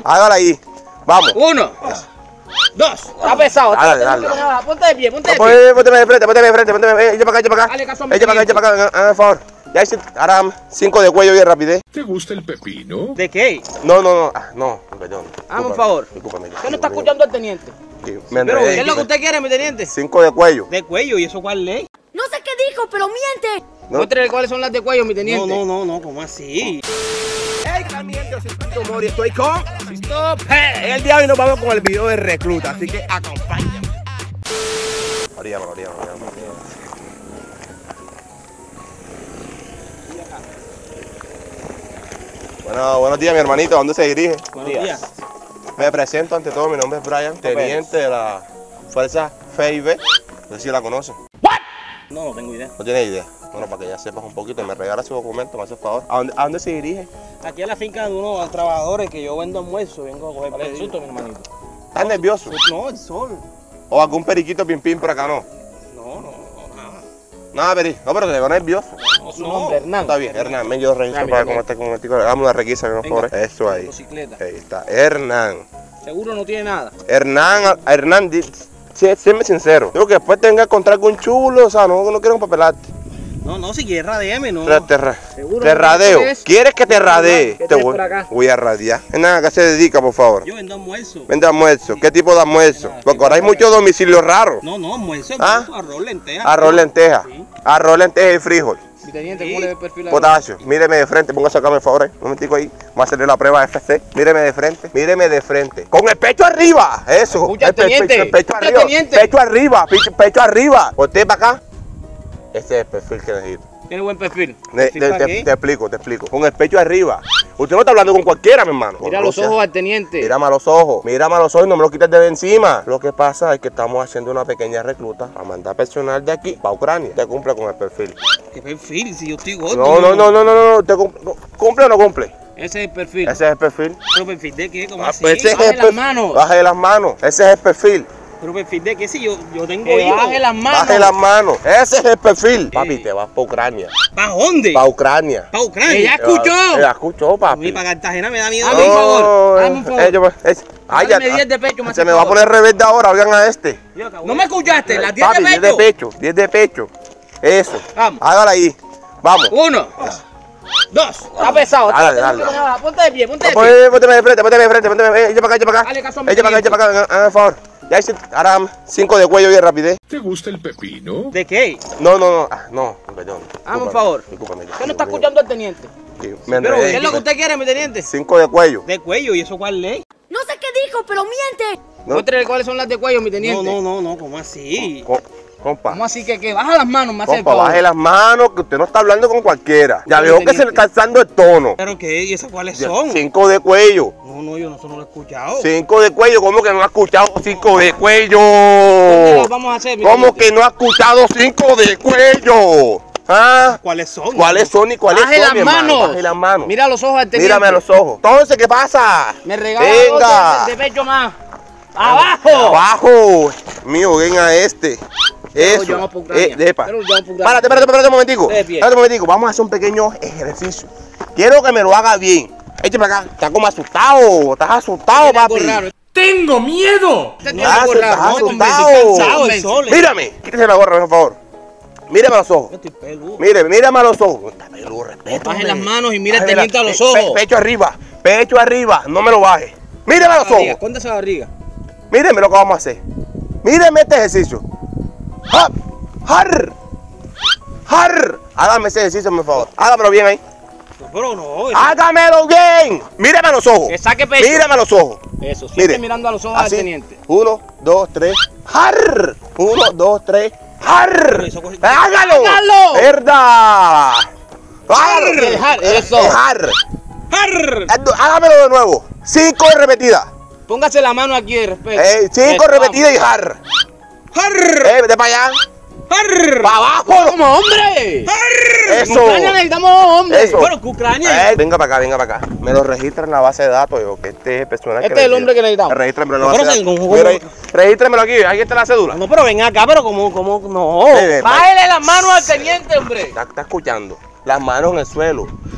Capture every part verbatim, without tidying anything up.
Hágala ahí. Vamos. Uno. Dos. Está pesado. Dale, dale. Ponte de pie, ponte de pie. Ponte, ponte de frente, ponte de frente, ponte de frente. Echa para acá, echa para acá. Dale caso a mi Echa para acá, echa para acá. Ah, por favor. Ya hice, ahora cinco de cuello y de rapidez. ¿Te gusta el pepino? ¿De qué? No, no, no. Ah, no, perdón. Hazme un favor. Discúlpame. ¿Usted no está escuchando al teniente? Sí, me Pero, enredé. ¿qué es lo que usted quiere, mi teniente? Cinco de cuello. De cuello, ¿y eso cuál ley? No sé qué dijo, pero miente. No. Muéstrele cuáles son las de cuello, mi teniente. No, no, no, no, ¿cómo así? Hey, también yo soy Tito Mori, estoy con Stop. Hey, el día de hoy nos vamos con el video de recluta, así que acompáñame. María, María, María, María. Bueno, buenos días, mi hermanito. ¿A dónde se dirige? Buenos días. Me presento ante todo, mi nombre es Brian, teniente de la Fuerza F I B. No sé si la conocen. No, no tengo idea. No tiene idea. Bueno, para que ya sepas un poquito, me regala su documento, me hace favor. ¿A dónde, a dónde se dirige? Aquí a la finca de unos trabajadores que yo vendo almuerzo, vengo a coger el susto, mi hermanito. ¿Estás nervioso? No, el sol. ¿O algún periquito pim pim por acá no? No, no, no, nada. Nada, Peri. No, pero te veo nervioso. No, su No. nombre, Hernán. Está bien, Hernán. Ven, yo registro Ah, para mira, cómo está con el tico. Hagamos una requisa, por Venga. favor. Eso ahí. Motocicleta. Ahí está. Hernán. Seguro no tiene nada. Hernán, Hernán, di- sé- séme sincero. Digo que después te venga a encontrar con un chulo, o sea, no, no quiero papelarte. No, no, si quieres radeame, no. Te, te, ra- Seguro te no radeo. quieres. ¿Quieres que te radee? ¿Qué Te traes voy, por acá? voy a radiar. Hernán, ¿a qué se dedica, por favor? Yo vendo almuerzo. Vende almuerzo. ¿Qué tipo de almuerzo? Nada, Porque ¿qué ahora hay tal? muchos domicilios raros. No, no, almuerzo, ¿Ah? arroz, lenteja. Arroz, lenteja. Sí. Arroz, lenteja y frijol. Mi teniente, Sí. ¿cómo le ve el perfil a Potasio, míreme de frente, póngase acá, por favor, eh. un momentico ahí, vamos a hacerle la prueba F C, míreme de frente, míreme de frente, con el pecho arriba, eso, Escucha, el, pe- teniente, pe- el pecho escucha, arriba, teniente. pecho arriba, pecho, pecho arriba, usted para acá, este es el perfil que necesito. Tiene buen perfil. Ne- ¿Perfil te, para te- qué? te explico, te explico, con el pecho arriba, usted no está hablando con cualquiera, mi hermano. Mira Con los Rusia. ojos al teniente. Mírame a los ojos, mírame a los ojos y no me lo quites de encima. Lo que pasa es que estamos haciendo una pequeña recluta a mandar personal de aquí para Ucrania. Te cumple con el perfil. ¿Qué perfil? Si yo estoy gordo. No, no, no, no, no, no, no, te cum- no, ¿cumple o no cumple? Ese es el perfil. Ese es el perfil. ¿Pero perfil de qué? ¿Cómo Ah, así? pues ese es Baje el las perfil. manos. Baje las manos. Ese es el perfil. ¿Pero perfil de qué? Si yo, yo tengo Que hijos. baje las manos. Baje las manos. Ese es el perfil. Papi, te vas para Ucrania. ¿Para dónde? Para Ucrania. ¿Para Ucrania? Que ya escuchó. Ya escuchó, A papi. mí para Cartagena me da miedo. Hazme un No, favor, hazme un favor. eh, yo- es- ay, ya- Dame diez de pecho, me Se hace me va a favor. poner rebelde ahora, oigan a este. ¿No me escuchaste? Las diez Papi, de diez de pecho. pecho, diez de pecho. Eso. Vamos. Hágala ahí. Vamos. Uno. Dos. Está pesado. Dale, dale. Ponte de pie, ponte de pie. Ponte, ponte de frente, ponte de frente, ponte de Echa para acá, echa para acá. Dale caso a mi Echa para acá, echa para acá, ah, por favor. Ya hice, ahora cinco de cuello y de rapidez. ¿Te gusta el pepino? ¿De qué? No, no, no, ah, no, perdón. Hazme un Discúlpame, favor. Discúlpame. ¿Usted no está escuchando al teniente? Sí, me Pero, enredé. ¿qué es lo que usted quiere, mi teniente? Cinco de cuello. De cuello, ¿y eso cuál ley? No sé qué dijo, pero miente. ¿No? Muéstrele cuáles son las de cuello, mi teniente. No, no, no, no, ¿cómo así? Co- Compa, ¿Cómo así que qué? Baja las manos, me hace el compa, favor. baje las manos, que usted no está hablando con cualquiera. Ya Pero, veo que se le teniente. está alzando el tono. ¿Pero qué? ¿Y esas cuáles son? Cinco de cuello. No, no, yo no, eso no lo he escuchado. Cinco de cuello, ¿cómo que no ha escuchado cinco de cuello? ¿Dónde las vamos a hacer, mi ¿Cómo teniente? que no ha escuchado cinco de cuello? ¿Ah? ¿Cuáles son? ¿Cuáles son y cuáles Baje son, las mi hermano? manos. Baje las manos. Mira los ojos al teniente. Mírame a los ojos. Entonces, ¿qué pasa? Me regala Venga. dos de, de pecho más. ¡Abajo! Abajo. Mío, ven a este. Eso. llamo por Ucrania. Eh, depa. Pero lo llamo por Ucrania. Párate, párate, párate un momentico. De pie. Párate un momentico. Vamos a hacer un pequeño ejercicio. Quiero que me lo haga bien. Eche para acá. Estás como asustado. Estás asustado, Tiene algo papi. raro. ¡Tengo miedo! Este tiene Ah, algo estás raro. No me convence, asustado. cansado el sol. Mírame. Quítese la gorra, por favor. Mírame a los ojos. Yo estoy peludo. Mire, mírame a los ojos. Está peludo, respeto. Baje hombre. las manos y mira al Bájeme teniente la- a los pe- pe- ojos. Pecho arriba. Pecho arriba. No me lo baje. Mírame a los Barriga, ojos. ¿cuánta esa barriga? Míreme lo que vamos a hacer. Míreme este ejercicio. ¡Hap! ¡Har! ¡Har! Hágame ese ejercicio, por favor. Hágamelo bien ahí. No, pero no. eso- ¡Hágamelo bien! Mírame a los ojos. Que saque pecho. Mírame a los ojos. Eso, siempre Mire. mirando a los ojos Así. al teniente. Uno, dos, tres. ¡Har! Uno, dos, tres. ¡Har! Eso coge- ¡Hágalo! ¡Hágalo! ¡Verdad! El har, eso. El har. ¡Arr! Hágamelo de nuevo. Cinco repetidas. Póngase la mano aquí de respeto. Eh, cinco Eso, repetidas y har. ¡Arr! Eh, vete para allá. ¡Arr! ¡Para abajo! vamos. ¡Como hombre! Eso. En Ucrania necesitamos hombres. Eso. Bueno, que Ucrania. Eh, venga para acá, venga para acá. Me lo registra en la base de datos, yo, que este es el personal Este que es el hombre que necesitamos. Regístramelo en la Pero base de se- datos. ¿cómo- Mira cómo? ahí, regístramelo aquí, ahí está la cédula. No, pero ven acá, pero como, como, no. Eh, eh, Bájele las manos al teniente, hombre. Está, está escuchando. Las manos en el suelo.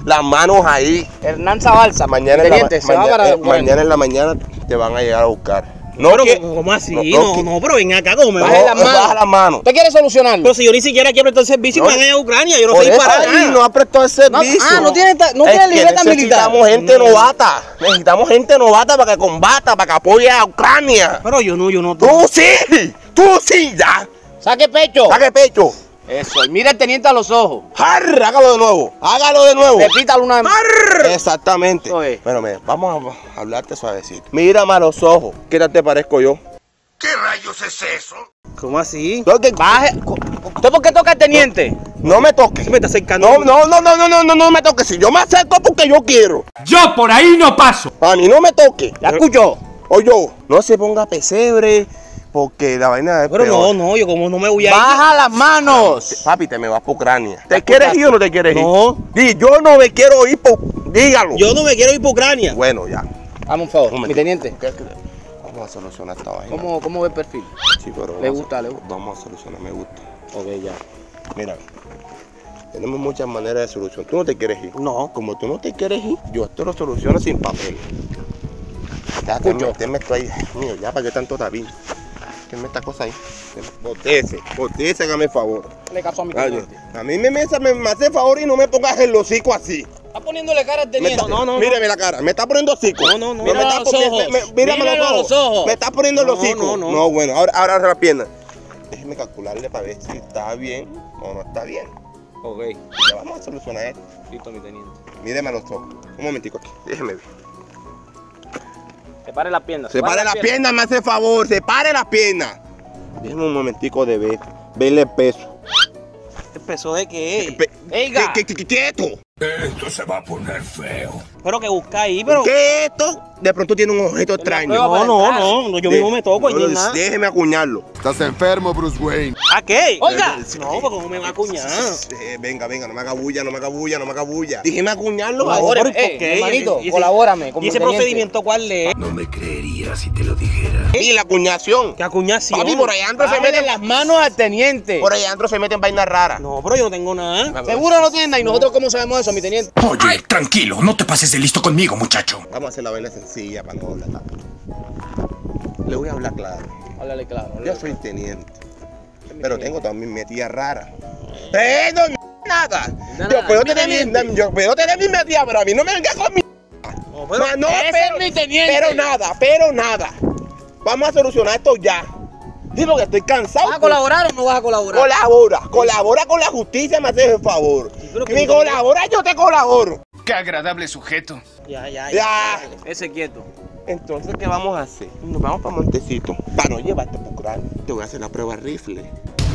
las manos ahí. Hernán Zabalza. Mañana en, la, teniente, se mañana, va para eh, mañana en la mañana te van a llegar a buscar. No, pero que, ¿cómo así? no, No, no, no, que- pero ven acá, ¿cómo me no, vas a las manos. baja las manos. ¿Usted quiere solucionarlo? Pero si yo ni siquiera quiero prestar el servicio y No. me van a ir a Ucrania, yo no Por sé eso para ahí nada. no ha prestado el servicio. ah, no tiene ta- no Es tiene que libreta militar. Necesitamos gente No. novata. Necesitamos gente novata para que combata, para que apoye a Ucrania. Pero yo no, yo no. Tú sí, tú sí, ya. Saque pecho. Saque pecho. Eso, y mira al teniente a los ojos. Arr, hágalo de nuevo, hágalo de nuevo. Repítalo una vez más. Exactamente. Eso es. Bueno, mira, vamos a hablarte suavecito. Mírame a los ojos. ¿Qué tal te parezco yo? ¿Qué rayos es eso? ¿Cómo así? No, que- Baje. ¿Usted por qué toca al teniente? no me toques. Se me está acercando. No, no, no, no, no, no, no, no me toques. Si yo me acerco porque yo quiero. Yo por ahí no paso. A mí no me toque. ¿Ya escuchó? O yo, no se ponga pesebre porque la vaina es Pero no, peor. no, yo como no me voy a ir. Baja las manos. Papi, te me vas por Ucrania. ¿Te quieres ir o no te quieres ir? No. Di, yo no me quiero ir por... Dígalo. Yo no me quiero ir por Ucrania. Bueno, ya. Dame un favor, Un mi momentito. teniente. ¿Qué- qué? Vamos a solucionar esta vaina. ¿Cómo, ¿Cómo ve el perfil? Sí, pero Le vamos a- gusta, le gusta. Vamos a solucionar, me gusta. Ok, ya. Mira, tenemos muchas maneras de solución. Tú no te quieres ir. No. Como tú no te quieres ir, yo esto lo soluciono sin papel. Ya, Escucho. tenme, tenme esto ahí. Mío, ya, ¿para qué tanto tavín? Tenme esta cosa ahí. Botece, botece, hágame el favor. Le caso a mi Ay, teniente. a mí me, me, me, me hace favor y no me pongas el hocico así. Está poniéndole cara al Me teniente. está- no, no, no. Míreme la cara, me está poniendo hocico. No, no, no. me Míralo está a los poni- ojos. me- me- mírame Míralo los a los ojos. ojos. Me está poniendo el No, hocico. no, no. No, bueno, ahora, ahora la pierna. Déjeme calcularle para ver si está bien o no está bien. Ok. Ya vamos a solucionar esto. Listo, mi teniente. Míreme a los ojos. Un momentico aquí. Déjeme ver. Separe las piernas. Separe las piernas, me hace favor. Separe las piernas. Déjeme un momentico de ver. Verle el peso. ¿El peso de qué? Pe- Oiga. ¿Qué, qué, qué, quieto? Esto se va a poner feo. Pero que busca ahí, pero. ¿Qué esto? De pronto tiene un objeto extraño. prueba No, no, no, no, yo mismo me toco No, ni nada. Déjeme acuñarlo. Estás enfermo, Bruce Wayne. ¿A qué? Oiga. No, porque cómo me va a acuñar. Eh, venga, venga, no me haga bulla, no me haga bulla, no me haga bulla. Déjeme acuñarlo. No, ahora. pero ¿y por Eh, qué? hermanito, ¿Y ese- colabórame con ¿Y mi ese teniente. procedimiento cuál es? No me creería si te lo dijera. Y la acuñación. ¿Qué acuñación? Papi, por allá adentro se Bájale meten las manos al teniente. Por allá adentro se meten vainas raras. No, pero yo no tengo nada. Seguro no tiene nada. ¿Y nosotros cómo sabemos eso, mi teniente? Oye, tranquilo, no te pases de listo conmigo, muchacho. Vamos a hacer la vaina sencilla para no hablar tanto. Le voy a hablar claro. Háblale claro. háblale Yo soy teniente, pero tengo también mi tía rara. Pero nada. Nada, Yo puedo mi tener mi, teniente. yo puedo tener mi tía, pero a mí no me venga con mi. No, pero. Ma- no, ese pero, es mi teniente. pero nada, pero nada. Vamos a solucionar esto ya. Digo que estoy cansado. ¿Vas a colaborar o no vas a colaborar? Colabora, colabora con la justicia, me haces el favor. pero Si que me no- colabora, yo te colaboro. Qué agradable sujeto. Ya, ya, Ya. Ese quieto. Entonces, ¿qué vamos a hacer? Nos vamos para Montecito. Para no llevarte por Ucrania. Te voy a hacer la prueba rifle.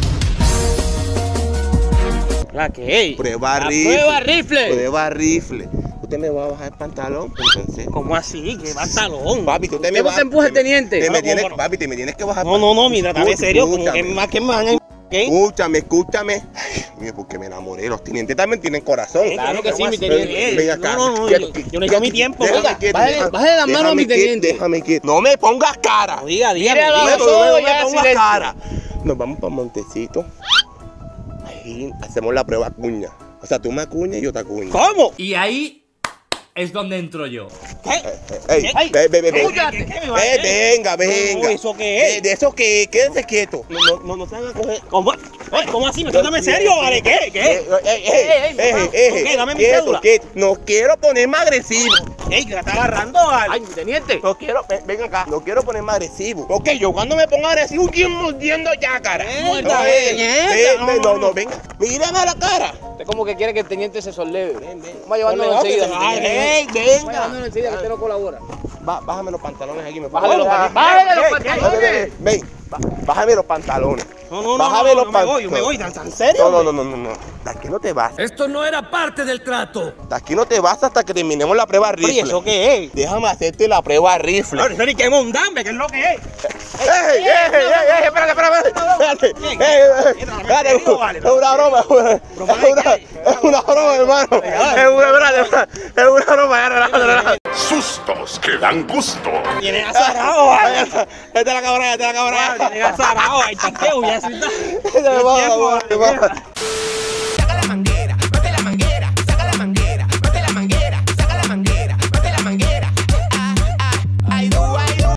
¿La qué? Prueba La rifle. prueba rifle. Prueba rifle. Usted me va a bajar el pantalón, entonces. ¿Cómo así? ¿Qué pantalón? Papi, tú te me ¿Qué no vas. te empuja el me- teniente? te me Pero, tienes, ¿cómo no? papi, te me tienes que bajar. No, no, no, mira, dale serio, como que Escúchame. más que me van a. ¿Qué? Escúchame, escúchame. Ay, mira, porque me enamoré. Los tenientes también tienen corazón. Claro que sí, mi Ven- teniente. Ven acá. No, no, no, Quieto, yo- quieto, yo necesito mi quieto. tiempo. Déjame Oiga, quieto, bájale- déjame- bájale la mano a mi déjame quieto, teniente. Déjame quieto. No me pongas cara. No, diga, diga. Míralo a diga. los No, no, ojos no y me haga pongas silencio. cara. Nos vamos para Montecito. Ahí hacemos la prueba cuña. O sea, tú me acuñas y yo te acuño. ¿Cómo? Y ahí es donde entro yo. ¿Qué? Ey, Ay, ve, ve, ve, ve. escúchate. ¿Qué, qué me va a Ve, hacer? venga, No, venga. ¿eso qué es? De, de eso que, quédense quieto. No, no, no, no se van a coger. ¿Cómo? Ay, ¿cómo así? ¿Me trátame serio, vale? ¿Qué? Eh, ¿Qué? eh, eh, ey, eh, eh, eh, ok, dame mi quieto, cédula. quieto. No quiero ponerme agresivo. Ey, que la está agarrando, vale. Ay, mi teniente. No quiero, ven, ven acá, no quiero ponerme agresivo. Ok, yo cuando me pongo agresivo, ¿quién mordiendo ya, cara? Muerta, No, eh, ven, nieta, ven, no, ven, no, no, no, venga, mírame a la cara. Usted como que quiere que el teniente se solleve. Ven, ven. Vamos a llevándolo Ponle enseguida, ojo, mi que se teniente. va. Ey, Vamos a venga. llevándolo enseguida que usted no colabora. Ba- Bájame los pantalones aquí, me Bájale los pongo- pantalones. Bájale los Ey, pantalones. ven, ven, ven, ba- bájame los pantalones. No, no, no, Bájame no, los no me voy, pantalones. yo me voy, ¿tan, tan serio? No, no, hombre? no, no, no, no. De aquí no te vas. Esto no era parte del trato. De aquí no te vas hasta que terminemos la prueba Pero, ¿y rifle. eso qué es? Déjame hacerte la prueba rifle. Ahora, ni que mondambe, ¿qué es lo que es? ¡Ey, ey, ey, ey! Espérate, espérate, espérate. Ey, ey, espérate, es una broma, es una, es una broma, hermano. Es una, espérate, es una broma, ya, relaja, relaja. Sustos que dan gusto. Tienes azarado, vale. Esta es la cámara, esta es la cámara. Tienes azarado, ahí está, ¿qué? Ya se está. Esta es la cámara,